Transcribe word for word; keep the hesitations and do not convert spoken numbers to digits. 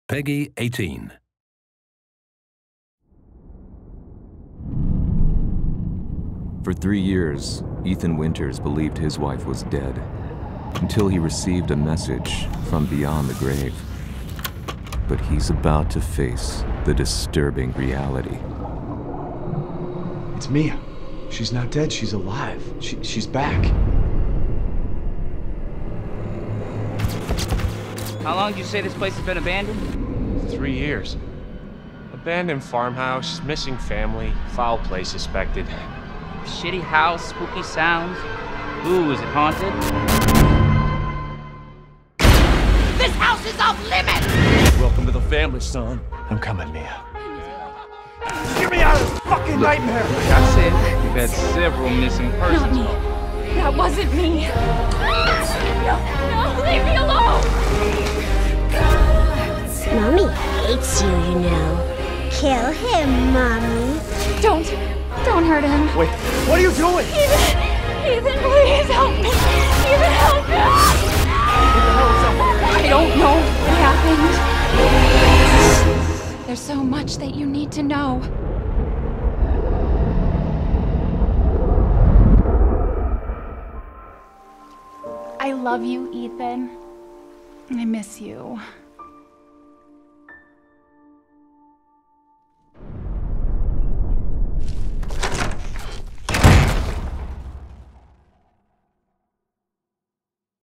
Peggy eighteen. For three years, Ethan Winters believed his wife was dead, until he received a message from beyond the grave. But he's about to face the disturbing reality. It's Mia. She's not dead, she's alive. She, she's back. How long did you say this place has been abandoned? Three years. Abandoned farmhouse, missing family, foul play suspected. Shitty house, spooky sounds. Ooh, is it haunted? This house is off limits! Welcome to the family, son. I'm coming, Mia. Get me out of this fucking nightmare! Like I said, we've had several missing persons. Not me. That wasn't me. No, no, leave me alone! Mommy hates you, you know. Kill him, Mommy. Don't, don't hurt him. Wait, what are you doing? Ethan, Ethan, please help me. Ethan, help me. I don't know what happened. There's so much that you need to know. I love you, Ethan. I miss you.